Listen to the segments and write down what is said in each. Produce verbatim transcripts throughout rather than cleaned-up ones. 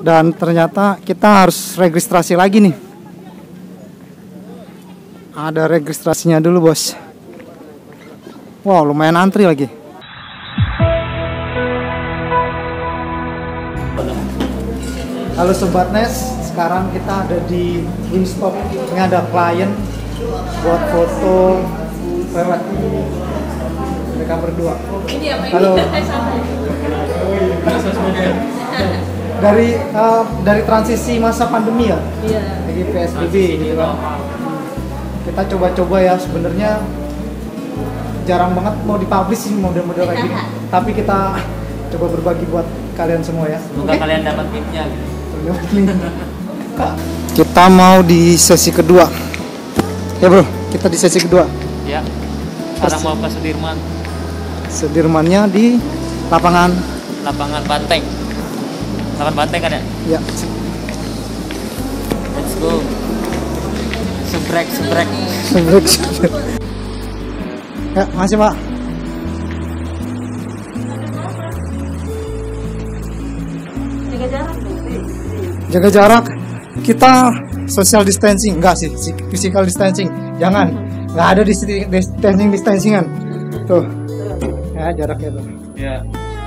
Dan ternyata kita harus registrasi lagi nih. Ada registrasinya dulu bos. Wow, lumayan antri lagi. Halo Sobat Nes, sekarang kita ada di Wingstop. Ini ada klien buat foto lewat mereka berdua. Halo. Dari uh, dari transisi masa pandemi ya, lagi P S B B gitu kan. Kita coba-coba ya, sebenarnya jarang banget mau dipublish sih model-model kayak gini. Tapi kita coba berbagi buat kalian semua ya. Semoga okay? Kalian dapat tipsnya gitu. Kita mau di sesi kedua. Ya bro, kita di sesi kedua. Ya. Sekarang mau ke Sudirman. Sudirmannya di lapangan lapangan Banteng. Lapangan Banteng kan ya? Ya. Let's go. Sebrek, sebrek. Sebrek, sebrek. Ya, masih Pak. Jaga jarak. Jaga jarak. Kita social distancing, enggak sih, physical distancing. Jangan. Enggak ada distancing distancingan. Tuh. Ya, jaraknya tuh. Ya.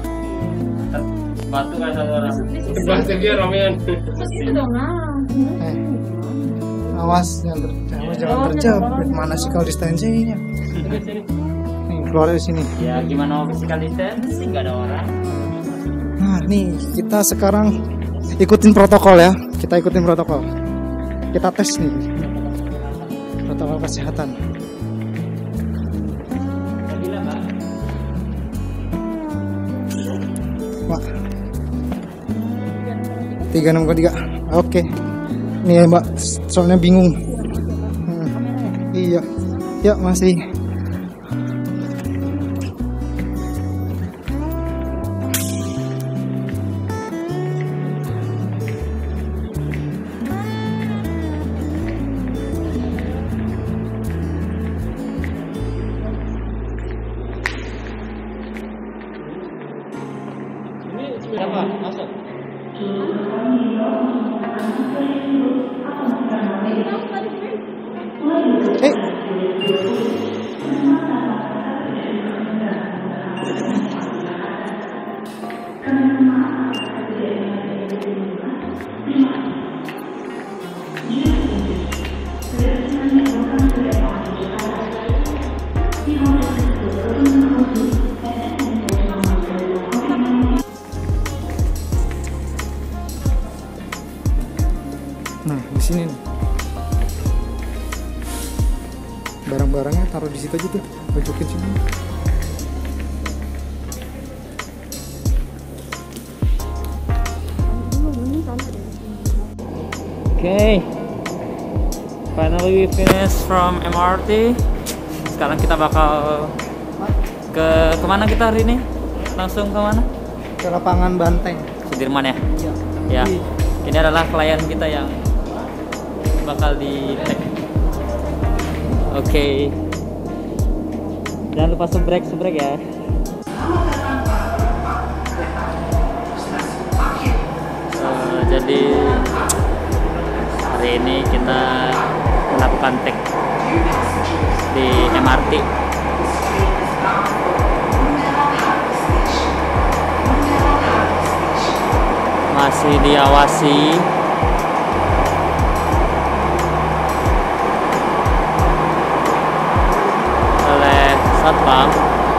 Batu kan satu orang. Batu dia ramean. Eh. Awas jangan ter jangan, jangan terjepit. Mana physical distancingnya? Nih, keluar dari sini. Ya, gimana physical distancing? Enggak ada orang. Nah, nih kita sekarang ikutin protokol ya. Kita ikutin protokol. Kita tes nih. Protokol kesehatan. Pak. tiga enam tiga. Oke. Nih ya, Mbak. Soalnya bingung. Hmm. Iya. Ya, masih. Berapa? Masuk. Eh. Nah, di sini nih. Barang-barangnya taruh di situ aja tuh, pojokin sini. Okay. Finally we finish from M R T. Sekarang kita bakal ke kemana kita hari ini? Langsung ke mana? Ke lapangan Banteng. Sudirman ya? Iya. Ya. Ini adalah klien kita yang bakal di tag. Oke. Okay. Jangan lupa sebrek sebrek ya. Uh, jadi hari ini kita melakukan tag di M R T. Masih diawasi oleh satpam.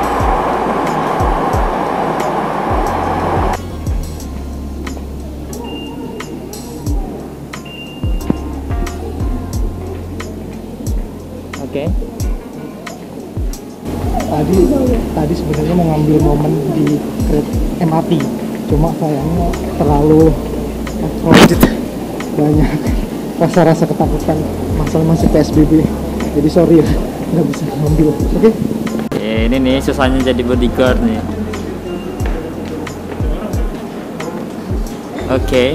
Oke. Okay. Tadi tadi sebenarnya mau ngambil momen di kereta M R T, cuma sayangnya terlalu crowded, banyak rasa-rasa ketakutan, masalah masih P S B B, jadi sorry ya nggak bisa ngambil. Oke? Okay? Ya, ini nih susahnya jadi bodyguard nih. Oke. Okay.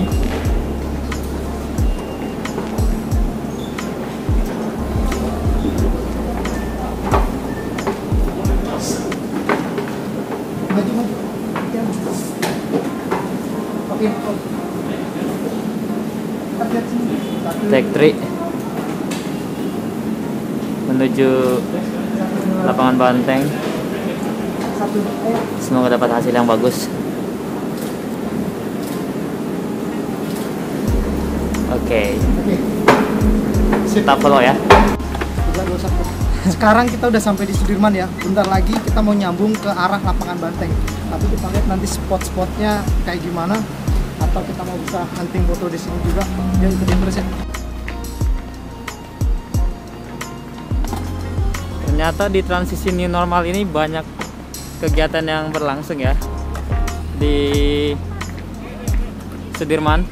Maju, maju. Oke. Take three menuju lapangan banteng. Semoga dapat hasil yang bagus. Oke. Oke. Kita follow ya. Sekarang kita udah sampai di Sudirman ya. Bentar lagi kita mau nyambung ke arah lapangan banteng. Tapi kita lihat nanti spot-spotnya kayak gimana. Atau kita mau bisa hunting foto di sini juga. Ya ikutin terus ya. Ternyata di transisi new normal ini banyak kegiatan yang berlangsung ya di Sudirman.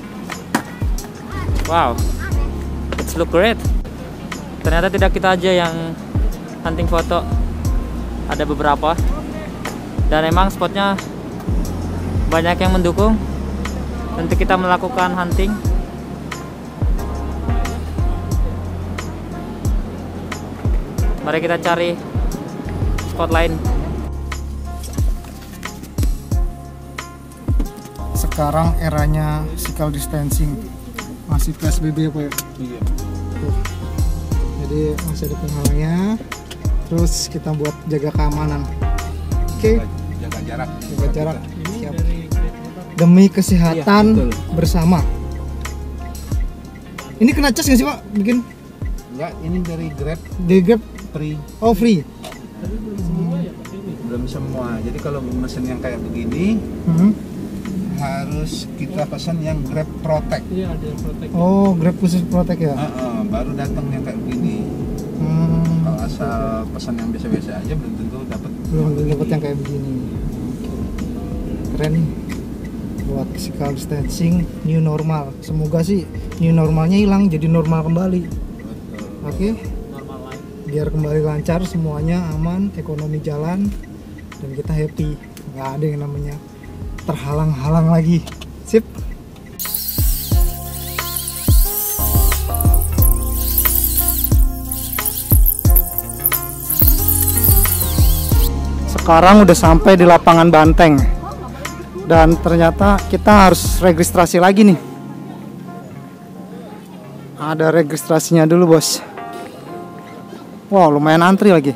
Wow, it's look great. Ternyata tidak kita aja yang hunting foto, ada beberapa, dan emang spotnya banyak yang mendukung untuk kita melakukan hunting. Mari kita cari spot lain. Sekarang eranya physical distancing, masih P S B B apa ya? Iya. Jadi masih ada penghalangnya. Terus kita buat jaga keamanan. Oke. Okay. Jaga jarak. Jaga jarak. Siap. Demi kesehatan iya, bersama. Ini kena cas nggak sih Pak? Bikin? Enggak, ini dari Grab. Dari Grab free. Oh free. Belum semua. Jadi kalau mesen yang kayak begini, hmm. harus kita pesan yang Grab Protect. Iya, ada Protect. Oh, Grab khusus Protect ya? Uh -uh, baru datang yang kayak begini. Hmm. Kalau asal pesan yang biasa-biasa aja belum tentu dapat. Belum tentu dapat yang kayak begini. Keren nih. Buat physical distancing new normal. Semoga sih new normalnya hilang jadi normal kembali. Oke. Okay? Biar kembali lancar semuanya, aman, ekonomi jalan, dan kita happy. Nggak ada yang namanya terhalang-halang lagi. Sip. Sekarang udah sampai di lapangan banteng. Dan ternyata kita harus registrasi lagi nih. Ada registrasinya dulu, Bos. Wow, lumayan antri lagi.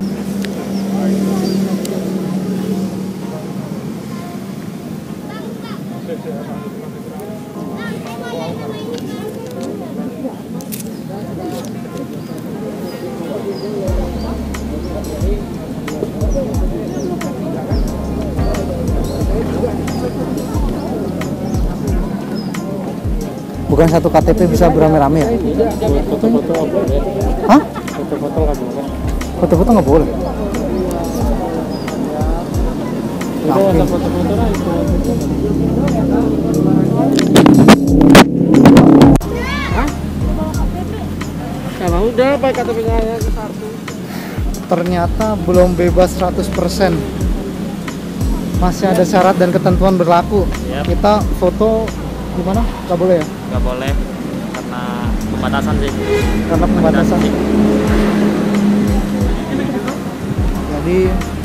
Bukan satu K T P bisa beramai-ramai ya? Foto-foto nggak boleh. Hah? Foto-foto nggak boleh. Foto-foto nggak boleh? Udah ada foto-foto lah itu. Hah? Kalau udah pakai K T P-nya aja satu. Ternyata belum bebas seratus persen. Masih ada syarat dan ketentuan berlaku. Yep. Kita foto gimana? Nggak boleh ya? Nggak boleh karena pembatasan sih. Karena pembatasan. Sih. Jadi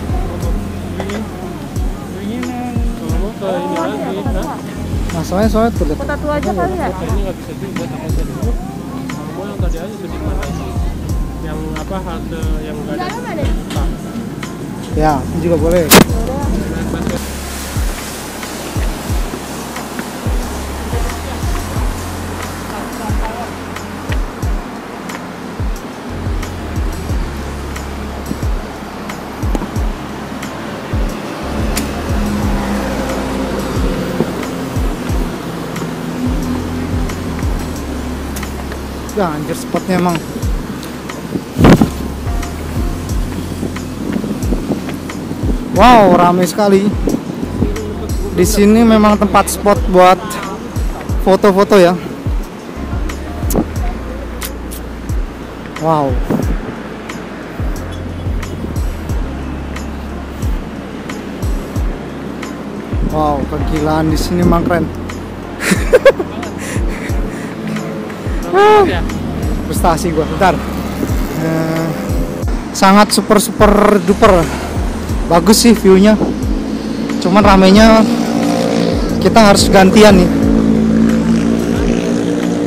masalahnya soalnya tuh Kota tua aja kali ya? Ini nggak bisa juga sama jadi. Mau yang tadi aja tuh di mana sih? Yang apa halte yang nggak ada. ya, itu juga boleh. Ya, anjir spotnya emang. Wow, ramai sekali. Di sini memang tempat spot buat foto-foto ya. Wow. Wow, kegilaan di sini emang keren. Ya. Frustasi gua, bentar. Eh, sangat super super duper bagus sih viewnya. Cuman ramenya kita harus gantian nih.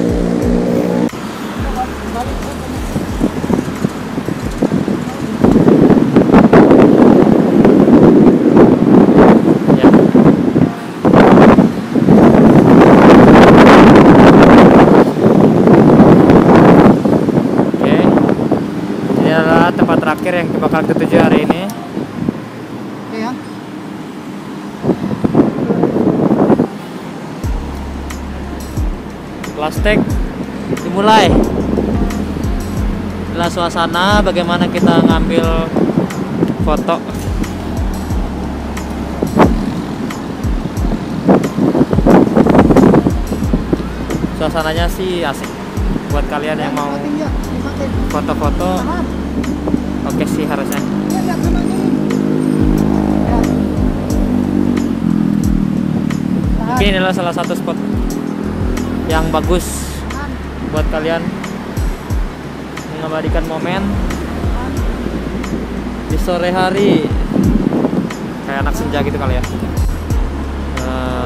terakhir yang bakal kita tuju hari ini. Oke ya. Plastik dimulai. Inilah suasana bagaimana kita ngambil foto. Suasananya sih asik buat kalian yang mau foto-foto. Oke sih harusnya. Mungkin inilah salah satu spot yang bagus buat kalian mengabadikan momen di sore hari kayak anak senja gitu kali ya. Uh,